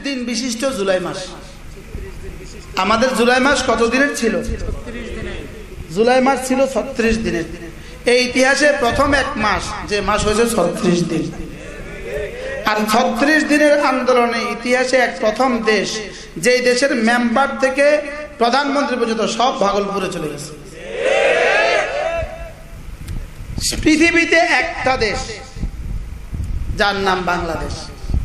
দিন বিশিষ্ট জুলাই মাস। আমাদের জুলাই মাস কত দিনের ছিল? জুলাই মাস ছিল 36 দিনের। এই ইতিহাসে প্রথম এক মাস যে মাস হয়েছে 36 দিন। আর 36 দিনের আন্দোলনে ইতিহাসে এক প্রথম দেশ, যে দেশের মেম্বার থেকে প্রধানমন্ত্রী পর্যন্ত সব ভাগলপুরে চলে গেছে। পৃথিবীতে একটা দেশ যার নাম বাংলাদেশ,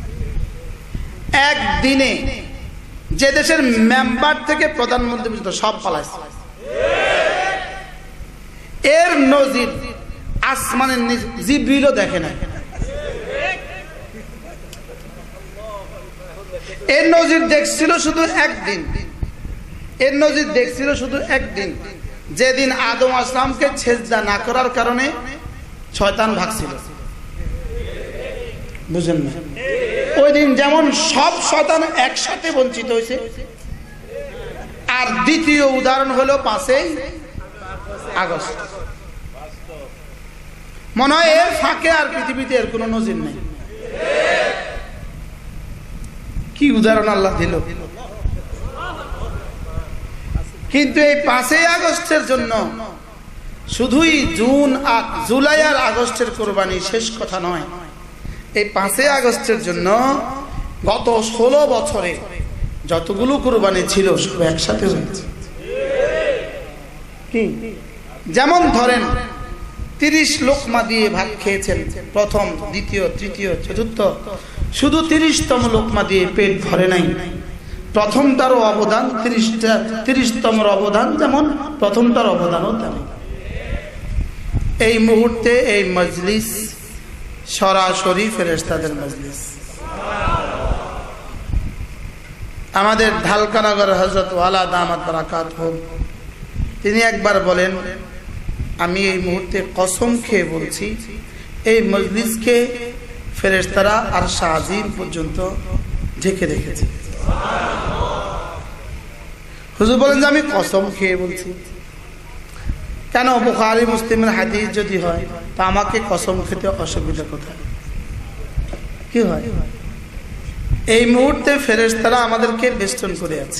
একদিনে যে দেশের মেম্বার থেকে প্রধানমন্ত্রী পর্যন্ত সব পালাইছে। এর নজির আসমানের জিবরিলও দেখে না। এর নজির দেখছিল শুধু একদিন, এর নজির দেখছিল শুধু একদিন, যেদিন আদম আসলামকে সেজদা না করার কারণে শয়তান ভাগছিল। বুঝেন না? ওই দিন যেমন সব শয়তান একসাথে বঞ্চিত হয়েছে। আর দ্বিতীয় উদাহরণ হলো 5ই আগস্ট। মনে হয় এর ফাঁকে আর পৃথিবীতে এর কোনো নজির নেই। কি উদাহরণ আল্লাহ দিল! কিন্তু এই 5ই আগস্টের জন্য শুধুই জুন আর জুলাই আর আগস্টের কোরবানি শেষ কথা নয়। এই 5ই আগস্টের জন্য গত 16 বছরে যতগুলো কোরবানি ছিল সব একসাথে হয়েছে। কি যেমন ধরেন 30 লোকমা দিয়ে ভাত খেয়েছেন, প্রথম, দ্বিতীয়, তৃতীয়, চতুর্থ, শুধু 30তম লোকমা দিয়ে পেট ভরে নাই। প্রথমটারও অবদান 30তম অবদান যেমন, প্রথমটার অবদানও তেমন। এই মুহূর্তে এই মজলিস সরাসরি ফেরেশতাদের মজলিস। আমাদের ঢালকানগর হযরত ওয়ালা দামাত বারাকাতুহু তিনি একবার বলেন, আমি এই মুহূর্তে কসম খেয়ে বলছি, এই মজলিসকে ফেরেশতারা আরশ আজিম পর্যন্ত ঢেকে রেখেছে। হুজুর বলেন যে আমি কসম খেয়ে বলছি। কেন? বুখারী মুসলিমের হাদিস যদি হয় তা আমাকে কসম খেতে অসুবিধা কোথায়? কি হয়? এই মুহূর্তে ফেরেশতারা আমাদেরকে বেষ্টন করে আছে।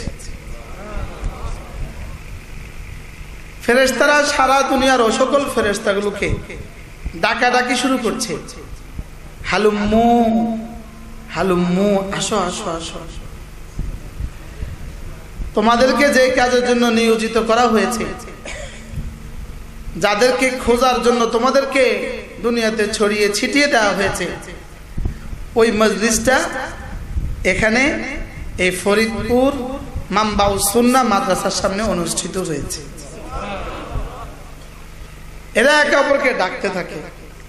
ফেরেশতারা সারা দুনিয়ার ও সকল ফেরেশতাগুলোকে ডাকাডাকি শুরু করছে, হালুম্মু হালুম্মু, আসো আসো আসো। তোমাদেরকে যে কাজের জন্য নিয়োজিত করা হয়েছে, যাদেরকে খোঁজার জন্য তোমাদেরকে দুনিয়াতে ছড়িয়ে ছিটিয়ে দেওয়া হয়েছে, ওই মজলিসটা এখানে এই ফরিদপুর মামবাউস সুন্নাহ মাদ্রাসার সামনে অনুষ্ঠিত হয়েছে। এরা একে অপরকে ডাকতে থাকে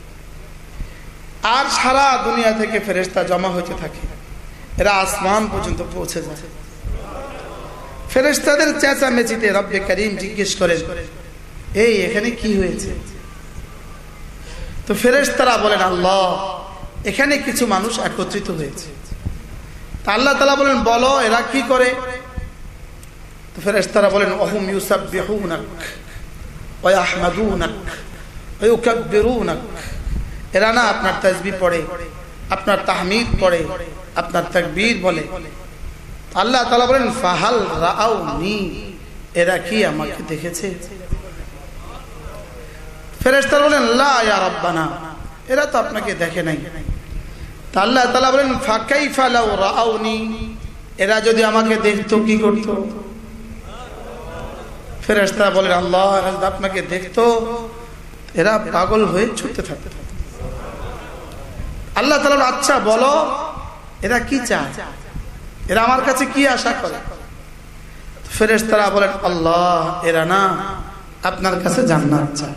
আর সারা দুনিয়া থেকে ফেরেশতা জমা হতে থাকে। এরা আসমান পর্যন্ত পৌঁছে যায়। ফেরেশতাদের চেঁচামেচিতে রব্বে কারীম জিজ্ঞেস করেন, এই এখানে কি হয়েছে? তো ফেরেশতারা বলেন, আল্লাহ, এখানে কিছু মানুষ একত্রিত হয়েছে। তা আল্লাহ তাআলা বলেন, বলো এরা কি করে? তো ফেরেশতারা বলেন, ওহুম ইউসাব্বিহুনাক ওয়া ইয়াহমাদুনাক ওয়া ইউকাব্বিরুনাক। এরা না আপনার তাসবিহ পড়ে, আপনার তাহমিদ পড়ে, আপনার তাকবীর বলে। আল্লাহ তাআলা বলেন, ফাহাল রাআউনি, এরা কি আমাকে দেখেছে? ফেরেশতারা বলেন, লা ইয়া রাব্বানা, এরা তো আপনাকে দেখে নাই। তা আল্লাহ তাআলা বলেন, ফাকাইফা লাউ রাআউনি, এরা যদি আমাকে দেখতো কি করতো? ফেরেশতারা বলেন, আল্লাহ, এরা যদি আপনাকে দেখতো এরা পাগল হয়ে ছুটতে থাকতো। আল্লাহ তাআলা, আচ্ছা বলো এরা কি চায়, এরা আমার কাছে কি আশা করে? ফেরেশতারা বলেন, আল্লাহ, এরা না আপনার কাছে জান্নাত চায়।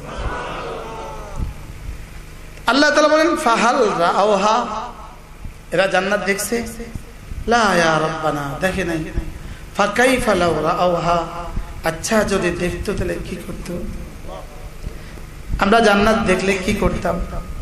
আল্লাহ তাআলা বলেন, ফাহাল রাআউহা, এরা জান্নাত দেখছে? লা ইয়া রাব্বানা, দেখে নাই। ফাকাইফা লাউ রাআউহা, আচ্ছা যদি দেখতো তাহলে কি করতো? আমরা জান্নাত দেখলে কি করতাম?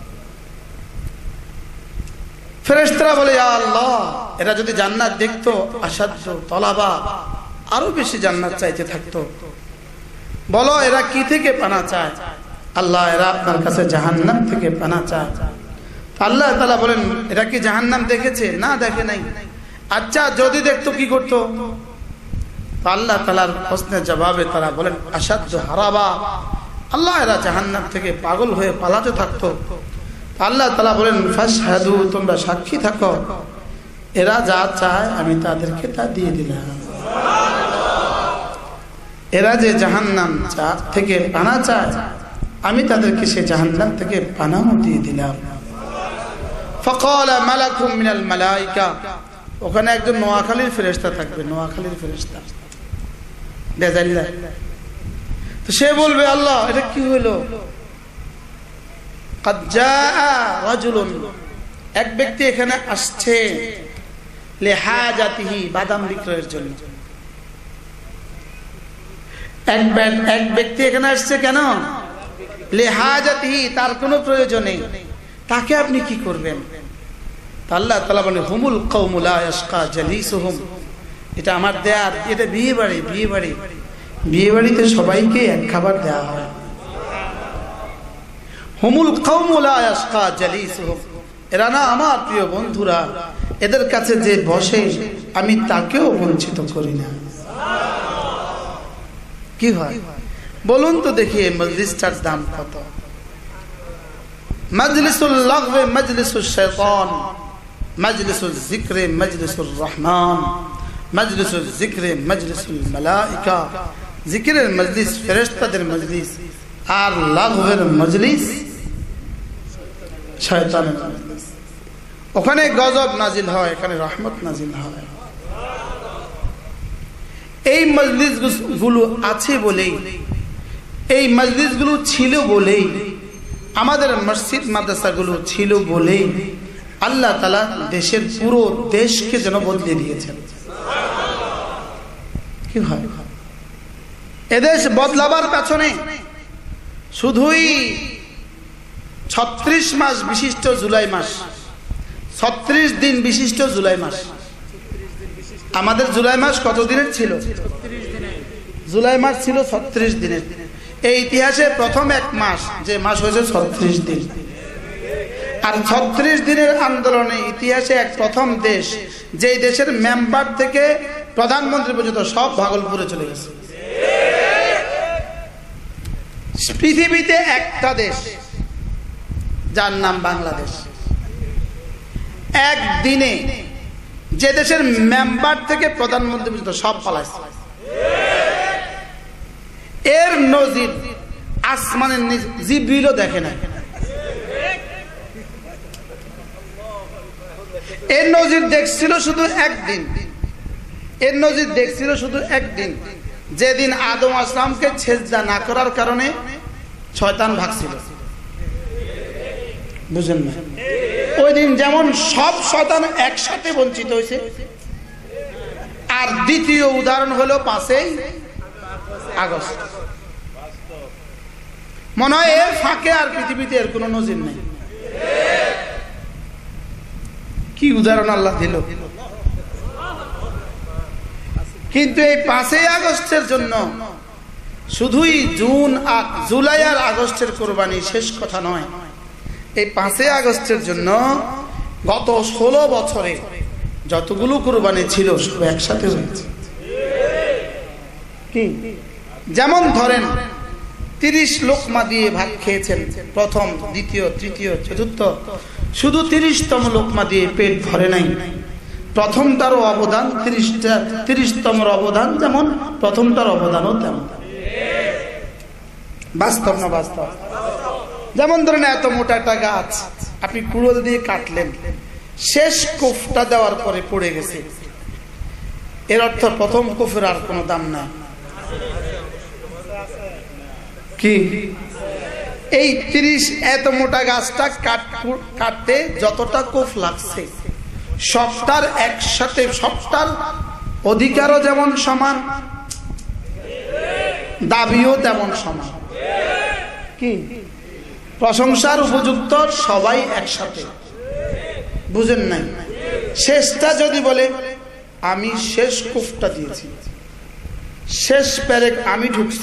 ফেরেশতারা বলে, ইয়া আল্লাহ, এরা যদি জান্নাত দেখতো আসাদ্দ তলাবা, আরো বেশি জান্নাত চাইতে থাকতো। বলো এরা কি থেকে পানা চায়? আল্লাহ, এরা আপনার কাছে জাহান্নাম থেকে পানা চায়। আল্লাহ তাআলা বলেন, এরা কি জাহান্নাম দেখেছে? না, দেখে নাই। আচ্ছা যদি দেখতো কি করতো? আল্লাহ তাআলার প্রশ্নের জবাবে তারা বলেন আসাদ্দু হারাবা, আল্লাহ এরা জাহান্নাম থেকে পাগল হয়ে পালাতে থাকতো। আল্লাহ তাআলা বলেন ফাশহাদু, তোমরা সাক্ষী থাকো, এরা যা চায় আমি তাদেরকে তা দিয়ে দিলাম। এরা যে জাহান্নাম থেকে পানা চায় আমি তাদেরকে সে জাহান্নাম থেকে পানাও দিয়ে দিলাম। ফাকালা মালাকুম মিনাল মালাইকা, ওখানে একজন নোয়াখালীর ফেরেশতা থাকবে, নোয়াখালীর ফেরেশতা বেজাল্লাহ। তো সে বলবে আল্লাহ এটা কি হলো? قد جاء رجل, এক ব্যক্তি এখানে আসছে, লিহাজাতিহি, বাদাম বিক্রয়ের জন্য। এক ব্যক্তি এখানে আসছে কেন? লিহাজাতিহি, তার কোনো প্রয়োজন নেই, তাকে আপনি কি করবেন? আল্লাহ তাআলা বলেন হুমুল কওমু লা ইয়াশকা জালিসুহুম, এটা আমার দেয়া, এটা বিয়ে বাড়ি। বিয়ে বাড়িতে সবাইকে এক খাবার দেওয়া হয়। হুমুল কওমু লা ইয়াশকা জালিসুহুম, এরা না আমার প্রিয় বন্ধুরা, এদের কাছে যে বসে আমি তাকেও বঞ্চিত করি না। কি হয় বলুন তো দেখি, এই মজলিসটার দাম কত? মজলিসুল লাগবে মজলিসুল শয়তান, মজলিসুল যিকরে মজলিসুর রহমান, মজলিসুল যিকরে মজলিসুল মালাইকা। যিকরের মজলিস ফেরেশতাদের মজলিস, আর লাগবের মজলিস শয়তানের মজলিস। ওখানে গজব নাজিল হয়, এখানে রহমত নাজিল হয়। এই মজলিস গুলো আছে বলেই, এই মজলিস গুলো ছিল বলেই, আমাদের মসজিদ মাদ্রাসাগুলো ছিল বলেই আল্লাহ তাআলা দেশের পুরো দেশকে যেন বদলে দিয়েছেন। কি হয় এদেশ বদলাবার পেছনে? শুধুই 36 মাস বিশিষ্ট জুলাই মাস, 36 দিন বিশিষ্ট জুলাই মাস। আমাদের জুলাই মাস কত দিনের ছিল? জুলাই মাস ছিল 36 দিনের। এই ইতিহাসে প্রথম এক মাস, যে মাস হয়েছে 36 দিন। আর 36 দিনের আন্দোলনে ইতিহাসে এক প্রথম দেশ, যেই দেশের মেম্বার থেকে প্রধানমন্ত্রী পর্যন্ত সব ভাগলপুরে চলে গেছে। পৃথিবীতে একটা দেশ যার নাম বাংলাদেশ। একদিনে যে দেশের মেম্বার থেকে প্রধানমন্ত্রী পর্যন্ত সব পালাইছে। এর নজির আসমানের জিবরিলও দেখে না। এর নজির দেখছিল শুধু একদিন, এর নজির দেখছিল শুধু একদিন, যেদিন আদম আসলামকে সেজদা না করার কারণে শয়তান ভাগছিল। বুঝেন না? ওই দিন যেমন সব শয়তান একসাথে বঞ্চিত হয়েছে। আর দ্বিতীয় উদাহরণ হলো 5ই আগস্ট। মনে হয় এর ফাঁকে আর পৃথিবীতে এর কোনো নজির নেই। কি উদাহরণ আল্লাহ দিল! কিন্তু এই 5ই আগস্টের জন্য শুধুই জুলাই আর আগস্টের কোরবানি শেষ কথা নয়। এই 5ই আগস্টের জন্য গত 16 বছরে যতগুলো কোরবানি ছিল সব একসাথে হয়েছে। কি যেমন ধরেন 30 লোকমা দিয়ে ভাত খেয়েছেন, প্রথম, দ্বিতীয়, তৃতীয়, চতুর্থ, শুধু 30তম লোকমা দিয়ে পেট ভরে নাই। প্রথমটারও অবদান 30তম অবদান যেমন, প্রথমটার অবদানও তেমন। বাস্তব না বাস্তব? যেমন ধরেন এত মোটা একটা গাছ আপনি কুড়োল দিয়ে কাটলেন, শেষ কোফটা দেওয়ার পরে পড়ে গেছে, এর অর্থ প্রথম কোফের আর কোনো দাম নাই। কি এই 30 এত মোটা গাছটা কাটতে যতটা কোফ লাগছে, সবটার একসাথে, সবটার অধিকারও যেমন সমান, দাবিও তেমন সমান। কি প্রশংসার উপযুক্ত সবাই একসাথে। বুঝেন নাই? শেষটা যদি বলে আমি শেষ কোফটা দিয়েছি, শেষ প্যারেক আমি ঢুকছি,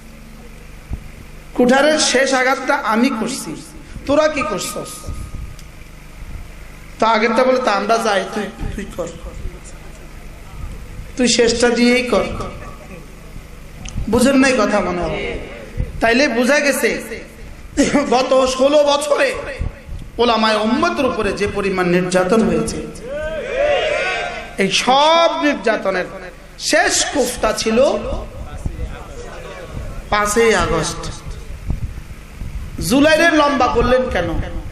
কুঠারের শেষ আঘাতটা আমি করছি, তোরা কি করছস? তা আগেরটা বলে তা আমরা যাই, তুই কর। তুই শেষটা দিয়েই কর। বুঝেন নাই কথা মনে হয়? তাইলে বোঝা গেছে গত 16 বছরে ওলামায়ে উম্মতের উপরে যে পরিমাণ নির্যাতন হয়েছে, এই সব নির্যাতনের শেষ কুফটা ছিল 5ই আগস্ট। জুলাইয়ের লম্বা করলেন কেন?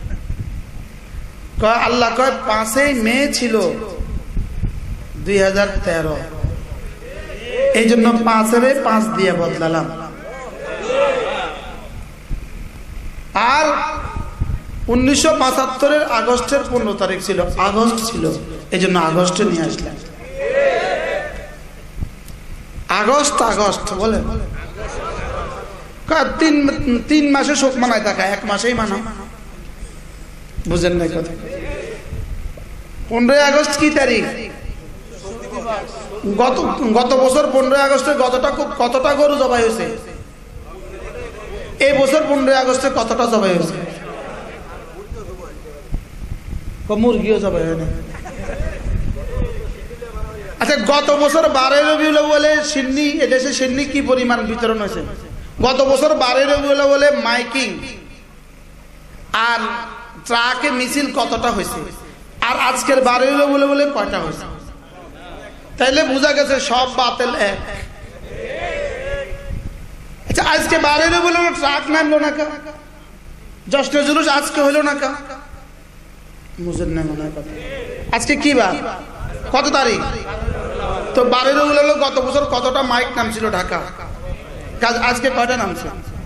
আল্লাহ কয় 5ই মে ছিল 2013, এই জন্য 5-এর 5 দিয়ে বদলালাম। আর 1975-এর আগস্টের 15 তারিখ ছিল, আগস্ট ছিল, এই জন্য আগস্টে নিয়ে আসলাম। আগস্ট বলেন, 3 মাসে শোক মানায় থাকা, 1 মাসেই মানাও। বুঝেন না কথা? 15 আগস্ট কি তারিখ? গত বছর 15 আগস্টে কতটা গরু জবাই হয়েছে? এই বছর 15 আগস্টে কতটা জবাই হয়েছে? মুরগিও জবাই হয় না। আচ্ছা, গত বছর 12 রবিউল আউয়ালে সিন্নি, এদেশে সিন্নি কি পরিমাণ বিতরণ হয়েছে? গত বছর 12 রবিউল আউয়ালে মাইকিং আর ট্রাকে মিছিল কতটা হয়েছে? আর আজকের 12 রবিউল আউয়ালে কয়টা হয়েছে? তাইলে বোঝা গেছে সব বাতিল এক। আচ্ছা, আজকে 12 রবিউল আউয়ালে ট্রাক নামলো না কা? জশ্নে জুলুস আজকে হলো না কা? বুঝেন না মনে হয় কথা? আজকে কি বার? কত তারিখ? তো 12 রবিউল আউয়ালে গত বছর কতটা মাইক নামছিল ঢাকা? আজকে কয়টা নামছে?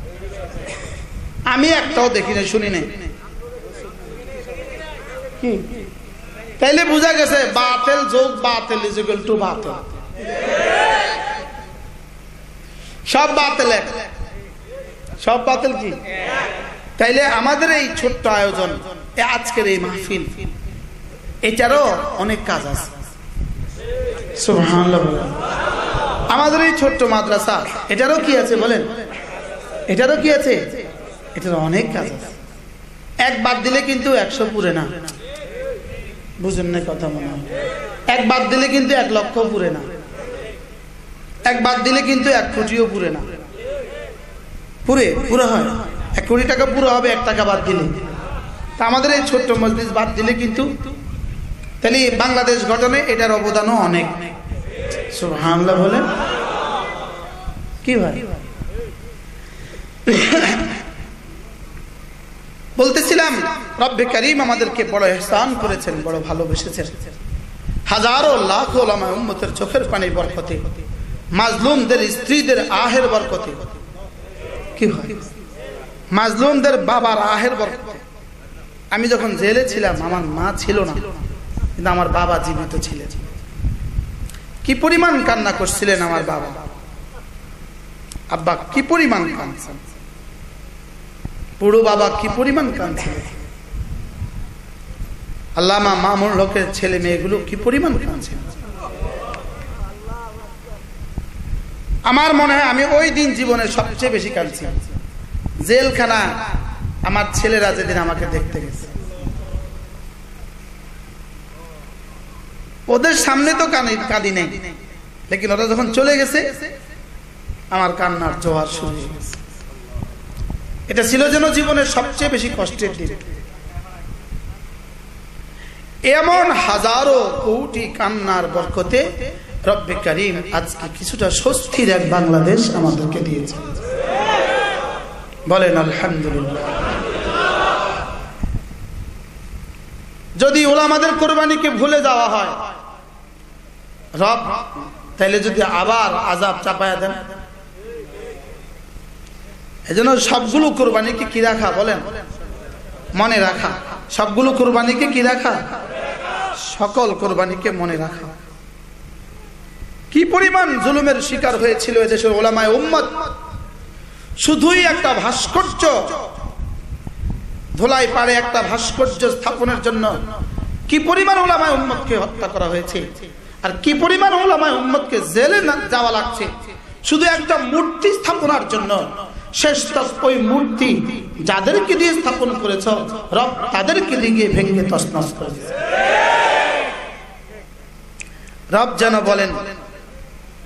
আমি একটাও দেখি নাই, শুনি নাই। কি? তাইলে বোঝা গেছে বাতিল যোগ বাতিল ইজ ইকুয়াল টু বাতিল। সব বাতিল এক, সব বাতিল কি? তাইলে আমাদের এই ছোট্ট আয়োজন, আজকের এই মাহফিল, এটারও অনেক কাজ আছে। সুবহানাল্লাহ। আমাদের এই ছোট্ট মাদ্রাসা, এটারও কি আছে বলেন? এটারও কি আছে? এটারও অনেক কাজ আছে। এক বাদ দিলে কিন্তু 100 পুরে না। বুঝেন না কথা মনে হয়? এক বাদ দিলে কিন্তু 1 লক্ষ পুরে না। এক বাদ দিলে কিন্তু 1 কোটিও পুরে না। পুরো হয় 1 কোটি টাকা পুরো হবে 1 টাকা বাদ দিলে। তা আমাদের এই ছোট্ট মজলিস বাদ দিলে কিন্তু, তাহলে বাংলাদেশ গঠনে এটার অবদানও অনেক। সুবহানাল্লাহ বলেন। কি ভাই বলতেছিলাম, রব্বে কারীম আমাদেরকে বড় ইহসান করেছেন, বড় ভালোবেসেছেন। হাজারো লাখ উলামায়ে উম্মতের চোখের পানির বরকতে, মাজলুমদের স্ত্রীদের আহের বরকতে, কি ভাই মাজলুমদের বাবার আহের বরকতে। আমি যখন জেলে ছিলাম, আমার মা ছিল না, কিন্তু আমার বাবা জীবিত ছিলেন। কি পরিমাণ কান্না করছিলেন আমার বাবা, আব্বা কি পরিমাণ কাঁদছেন, পুরো বাবা কি পরিমাণ কাঁদছিলেন, আল্লামা মামুন হকের ছেলে মেয়েগুলো কি পরিমাণ কাঁদছেন। আমার মনে হয় আমি ওই দিন জীবনে সবচেয়ে বেশি কাঁদছি। জেলখানা আমার ছেলেরা যেদিন আমাকে দেখতে গেছে, ওদের সামনে তো কাঁদি নেই, লেকিন ওরা যখন চলে গেছে আমার কান্নার জোয়ার শুরু হয়ে গেছে। এটা ছিল যেন জীবনের সবচেয়ে বেশি কষ্টের দিন। এমন হাজারো কোটি কান্নার বরকতে রব্বে কারীম আজকে কিছুটা স্বস্তির এক বাংলাদেশ আমাদেরকে দিয়েছে। বলেন আলহামদুলিল্লাহ। যদি উলামাদের কোরবানিকে ভুলে যাওয়া হয় রব, তাইলে যদি আবার আযাব চাপায়া দেন। এজন্য সবগুলো কোরবানিকে কি রাখা, বলেন মনে রাখা। সবগুলো কোরবানিকে কি রাখা, সকল কোরবানিকে মনে রাখা। কি পরিমাণ জুলুমের শিকার হয়েছিল এদেশের উলামায়ে উম্মত। শুধুই একটা ভাস্কর্য, ধুলাই পাড়ে একটা ভাস্কর্য স্থাপনের জন্য কি পরিমাণ উলামায়ে উম্মতকে হত্যা করা হয়েছে, আর কি পরিমাণ উলামায়ে উম্মতকে জেলে যাওয়া লাগছে শুধু একটা মূর্তি স্থাপনার জন্য। শেষ তক ওই মূর্তি যাদেরকে দিয়ে স্থাপন করেছ রব, তাদেরকে দিয়ে ভেঙে তছনছ করে দিয়েছে। রব যেন বলেন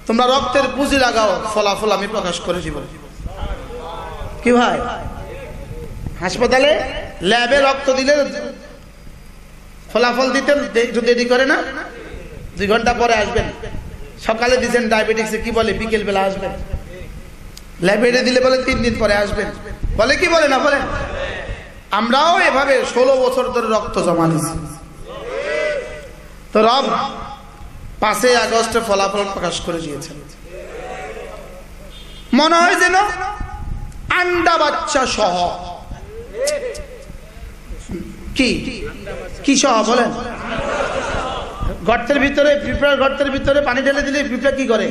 তোমরা রক্তের পুঁজি লাগাও, ফলাফল আমি প্রকাশ করে দিব। কি ভাই, হাসপাতালে ল্যাবে রক্ত দিলে ফলাফল দিতে একটু দেরি করে না? 2 ঘন্টা পরে আসবেন। সকালে দিচ্ছেন ডায়াবেটিক্স, কি বলে বিকেল বেলা আসবেন। ল্যাবে দিলে বলে 3 দিন পরে আসবেন, বলে কি বলে না বলেন? আমরাও এভাবে 16 বছর ধরে রক্ত জমা দিচ্ছি। তো রব 5 আগস্টে ফলাফল প্রকাশ করে দিয়েছেন। মনে হয় যেন আন্ডা বাচ্চা সহ, কি সহ বলেন? গর্তের ভিতরে পিঁপড়ার গর্তের ভিতরে পানি ঢেলে দিলে পিঁপড়া কি করে?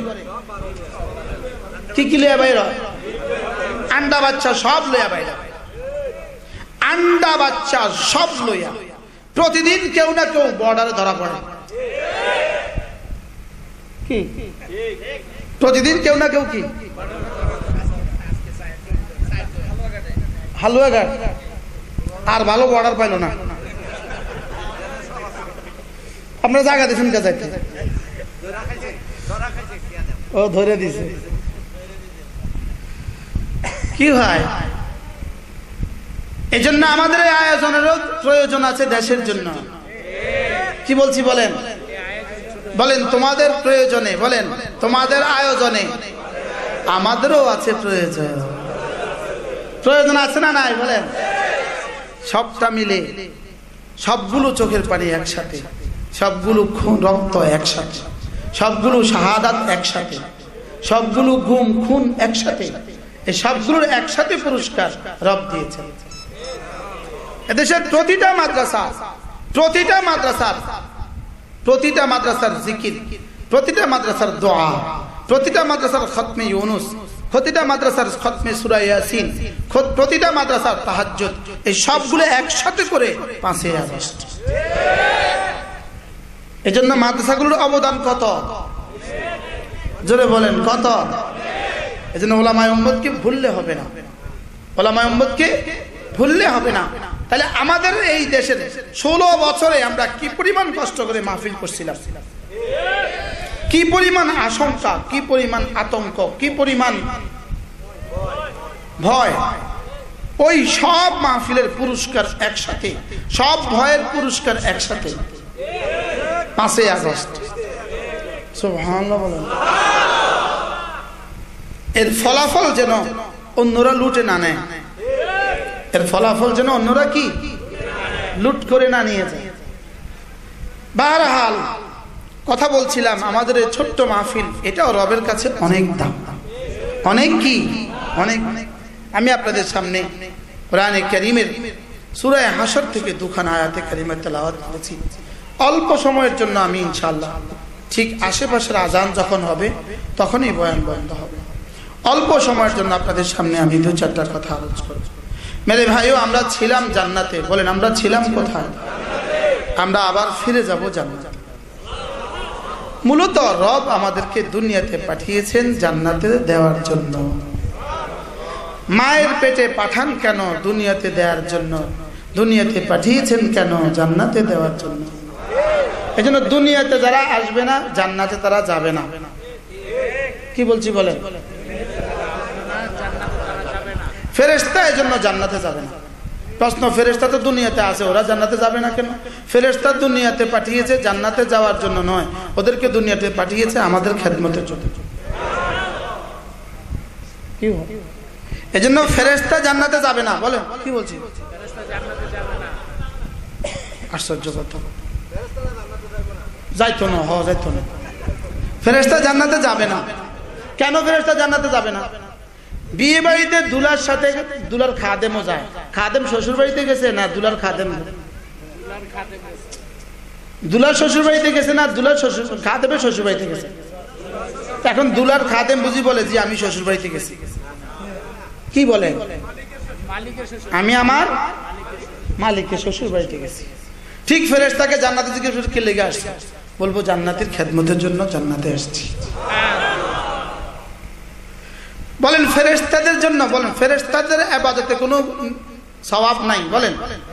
কি লইয়া বাইর? আন্ডা বাচ্চা সব লইয়া বাইর। আন্ডা বাচ্চা সব লইয়া প্রতিদিন কেউ না কেউ বর্ডারে ধরা পড়ে। কি প্রতিদিন কেউ না কেউ কি হালুয়াঘাট আর ভালো বর্ডার পাইল না। আপনারা জায়গা দিচ্ছেন কে যাইতে? ও ধরে দিছে। কি হয়? এই জন্য আমাদের এই আয়োজনেরও প্রয়োজন আছে দেশের জন্য। কি বলছি বলেন? বলেন তোমাদের প্রয়োজনে, বলেন তোমাদের আয়োজনে আমাদেরও আছে প্রয়োজন। প্রয়োজন আছে না নাই বলেন? সবটা মিলে, সবগুলো চোখের পানি একসাথে, সবগুলো খুন রক্ত একসাথে, সবগুলো শাহাদাত একসাথে, সবগুলো গুম খুন একসাথে, এই সবগুলোর একসাথে পুরস্কার রব দিয়েছেন। এদেশের প্রতিটা মাদ্রাসার জিকির, প্রতিটা মাদ্রাসার দোয়া, প্রতিটা মাদ্রাসার খতমে ইউনুস, প্রতিটা মাদ্রাসার খতমে সূরা ইয়াসিন, প্রতিটা মাদ্রাসার তাহাজ্জুদ, এই সবগুলো একসাথে করে 5 আগস্ট। এজন্য মাদ্রাসাগুলোর অবদান কত? জোরে বলেন কত? এজন্য উলামায়ে উম্মতকে ভুললে হবে না, উলামায়ে উম্মতকে ভুললে হবে না। তাহলে আমাদের এই দেশের 16 বছরে আমরা কি পরিমাণ কষ্ট করে মাহফিল করছিলাম, কি পরিমাণ আশঙ্কা, কি পরিমাণ আতঙ্ক, কি পরিমাণ ভয়। ওই সব মাহফিলের পুরস্কার একসাথে, সব ভয়ের পুরস্কার একসাথে 5 আগস্ট। সুবহানাল্লাহ বলেন। এর ফলাফল যেন অন্যরা লুটে না নেয়, এর ফলাফল যেন অন্যরা কি লুট করে না নিয়ে যায়। বাহরহাল কথা বলছিলাম, আমাদের এই ছোট্ট মাহফিল, এটাও রবের কাছে অনেক দাম, অনেক কি অনেক। আমি আপনাদের সামনে কোরআনে কারীমের সূরা হাশর থেকে 2খানা আয়াতে কারিমা তেলাওয়াত করেছি। অল্প সময়ের জন্য আমি ইনশাআল্লাহ ঠিক আশেপাশের আজান যখন হবে তখনই বয়ান বন্ধ হবে। অল্প সময়ের জন্য আপনাদের সামনে আমি 2-4টা কথা আলোচনা করব। মেরে ভাইও, আমরা ছিলাম জান্নাতে, বলেন আমরা ছিলাম কোথায়? আমরা আবার ফিরে যাব জান্নাতে। মূলত রব আমাদেরকে দুনিয়াতে পাঠিয়েছেন জান্নাতে দেওয়ার জন্য। মায়ের পেটে পাঠান কেন? দুনিয়াতে দেওয়ার জন্য। দুনিয়াতে পাঠিয়েছেন কেন? জান্নাতে দেওয়ার জন্য। এজন্য দুনিয়াতে যারা আসবে না, জান্নাতে তারা যাবে না। কি বলছি বলেন? ফেরেশতা এজন্য জান্নাতে যাবে না। প্রশ্ন, ফেরেশতা তো দুনিয়াতে আছে, ওরা জান্নাতে যাবে না কেন? ফেরেশতা দুনিয়াতে পাঠিয়েছে জান্নাতে যাওয়ার জন্য নয়, ওদেরকে দুনিয়াতে পাঠিয়েছে আমাদের খেদমতের জন্য। কি এজন্য ফেরেশতা জান্নাতে যাবে না। বলেন কি বলছি? আশ্চর্য কথা, যাইতো না, যাইতো না। ফেরেশতা জান্নাতে যাবে না কেন? ফেরেশতা জান্নাতে যাবে না। বিয়ে বাড়িতে দুলার সাথে দুলার খাদেমও যায়। খাদেম শ্বশুর বাড়িতে গেছে না দুলার খাদেম? দুলার শ্বশুর বাড়িতে গেছে না দুলার শ্বশুর খাদেমের শ্বশুর বাড়িতে গেছে? এখন দুলার খাদেম বুঝি বলে যে আমি শ্বশুর বাড়িতে গেছি। কি বলে? আমি আমার মালিকের শ্বশুর বাড়িতে গেছি। ঠিক ফেরেশতাকে জান্নাতে জিজ্ঞেস কে লেগে আসছে? বলবো জান্নাতের খেদমতের জন্য জান্নাতে আসছি। বলেন ফেরেশতাদের জন্য, বলেন ফেরেশতাদের ইবাদতে কোনো সওয়াব নাই। বলেন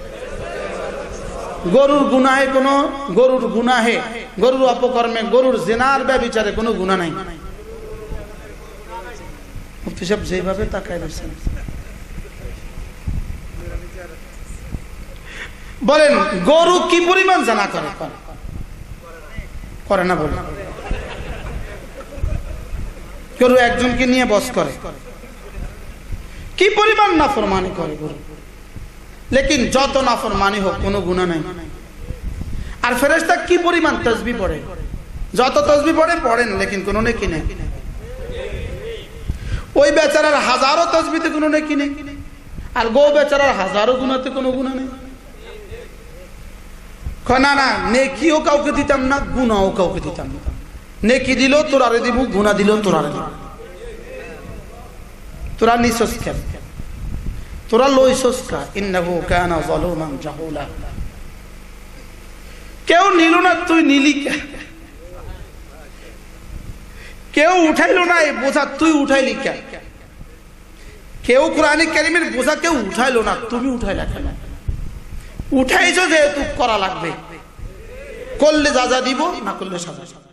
গরুর গুনাহে কোনো, গরুর গুনাহে, গরুর অপকর্মে, গরুর জিনার ব্যভিচারে কোনো গুনাহ নাই। মুফতি সাহেব যেভাবে তাকায় রয়েছেন, বলেন গরু কি পরিমাণ জানা করে? করে না? বলে গরু একজনকে নিয়ে বস করে, কি পরিমাণ নাফরমানি করে গরু। লেকিন যত নাফরমানি হোক কোনো গুনাহ নাই। আর ফেরেশতা কি পরিমাণ তাসবিহ পড়ে, যত তাসবিহ পড়েন লেকিন কোনো নেকি নেই। ওই বেচারার হাজারো তাসবিহতে কোনো নেকি নেই, আর গো বেচারার হাজারো গুনাহতে কোনো গুনাহ নেই। না না, নেকিও কাউকে দিতাম না, গুনাহও কাউকে দিতাম না। নেকি দিল তোরারে দিব, গুনাহ দিল তোরারে দিব। তোরা নিছস কেন? তোরা লইছস কা? ইন্নাহু কানা যালুমান জাহুলা। কেউ নিল না, তুই নিলি কে? কেউ উঠাইলো না এই বোঝা, তুই উঠাইলি কে? কেউ কোরআনে কারীমের বোঝা কেউ উঠাইলো না, তুমি উঠাইলা কেন? উঠাইছো যেহেতু করা লাগবে, করলে যা যা দিব, না করলে সাজা।